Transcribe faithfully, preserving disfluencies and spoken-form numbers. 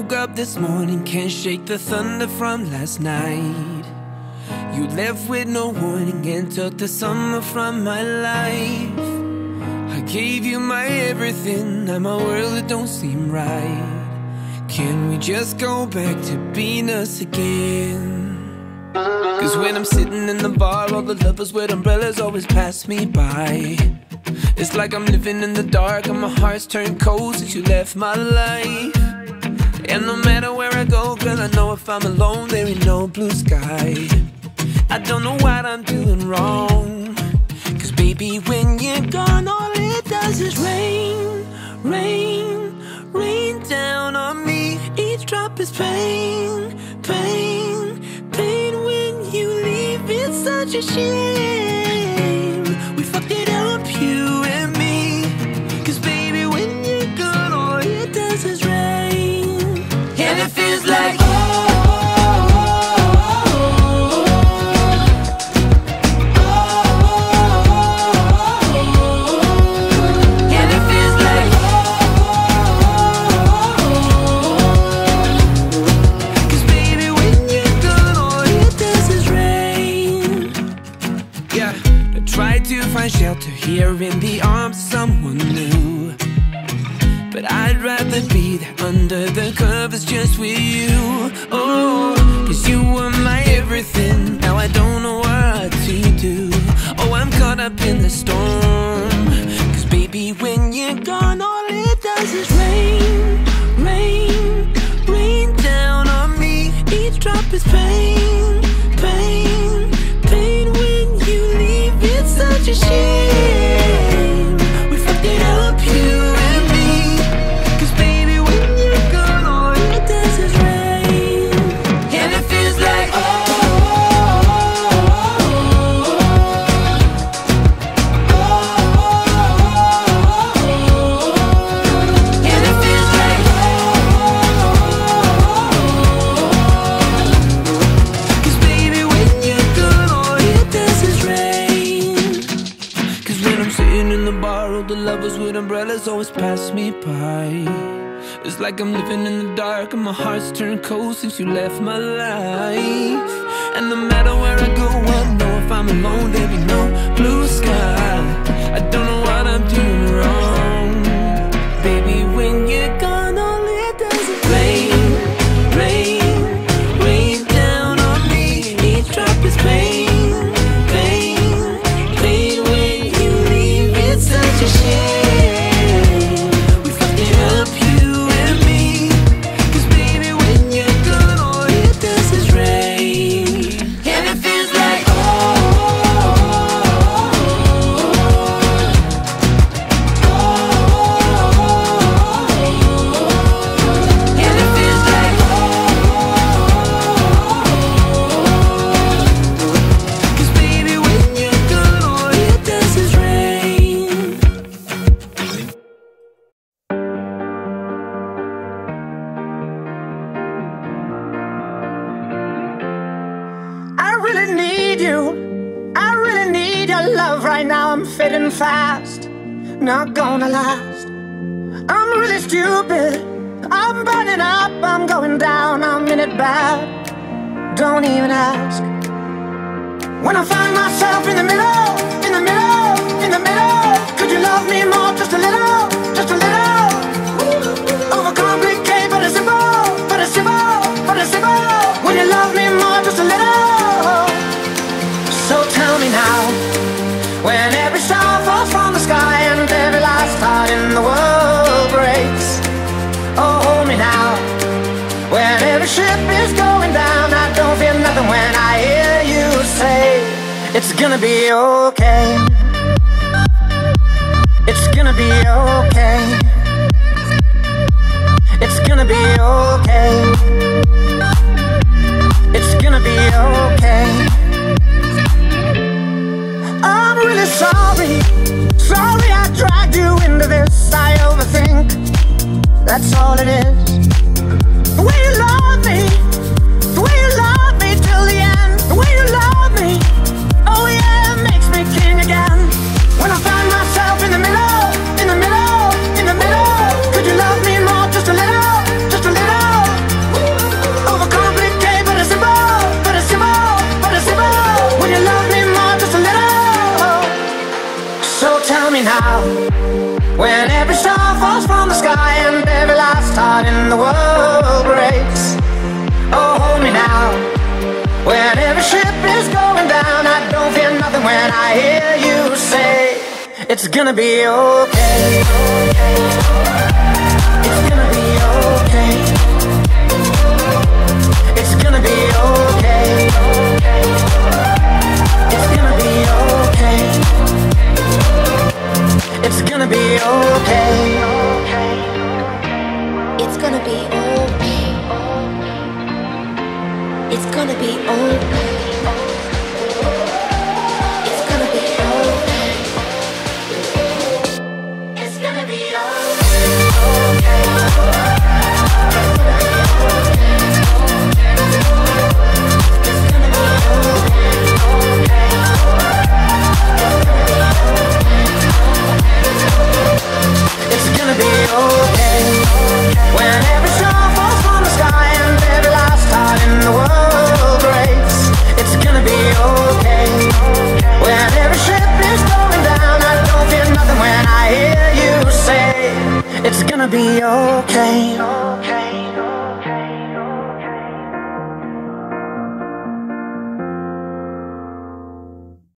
woke up this morning, can't shake the thunder from last night. You left with no warning and took the summer from my life. I gave you my everything, now my world, it don't seem right. Can we just go back to being us again? Cause when I'm sitting in the bar, all the lovers with umbrellas always pass me by. It's like I'm living in the dark and my heart's turned cold since you left my life. And no matter where I go, girl, I know if I'm alone, there ain't no blue sky. I don't know what I'm doing wrong, cause baby, when you're gone, all it does is rain, rain, rain down on me. Each drop is pain, pain, pain. When you leave, it's such a shame. We fucked it up, you and me. Cause baby, when you're gone, all it does is rain. And it feels like find shelter here in the arms of someone new, but I'd rather be there under the covers just with you. Oh, cause you were my everything, now I don't know what to do. Oh, I'm caught up in the storm, cause baby, when you're gone, all it does is rain, rain, rain down on me. Each drop is pain, pain, pain. When you leave, it's such a shame. We fucked it up, you and me. Cause baby, when you're gone, all it does is rain. And it feels like oh, and it feels like cause baby, when you're gone, all it does is rain. Cause when I'm sitting in the bar, all the lovers with umbrellas always pass me by. It's like I'm living in the dark and my heart's turned cold since you left my life. And no matter where I go, I know if I'm alone, there'll be no blue sky. I don't know what I'm doing wrong, baby, when you're gone, all it does is rain, rain, rain down on me. Each drop is pain, pain, pain. When you leave, it's such a shame. We fucked it up, you and me. Cause baby, when you're gone, all it does is rain. And it feels like and it feels like cause baby, when you're gone, all it does is rain. I really need you. I really need your love right now. I'm fading fast, not gonna last. I'm really stupid. I'm burning up, I'm going down, I'm in it bad. Don't even ask. When I find myself in the middle, in the middle, in the middle, could you love me more, just a little, just a little? Overcomplicate, but it's simple, but it's simple, but it's simple. When you love me more, just a little. So tell me now, when every star falls from the sky and every last heart in the world breaks. Oh, hold me now, when every ship is going down, I don't feel nothing when I hear you say it's gonna be okay. It's gonna be okay. It's gonna be okay. It's gonna be okay. I'm really sorry. Sorry I dragged you into this. I overthink, that's all it is. The way you love me, the way you love me till the end, the way you love me, oh yeah, it makes me king again. When I find myself in the middle, in the middle, in the middle, could you love me more, just a little, just a little? It's gonna be okay. It's gonna be okay. It's gonna be okay. It's gonna be okay. It's gonna be okay. It's gonna be okay. It's gonna be okay. It's gonna be okay. It's gonna be okay. It's gonna be okay. When every star falls from the sky and every last heart in the world breaks, it's gonna be okay. When every ship is going down, I don't feel nothing when I hear you say, it's gonna be okay.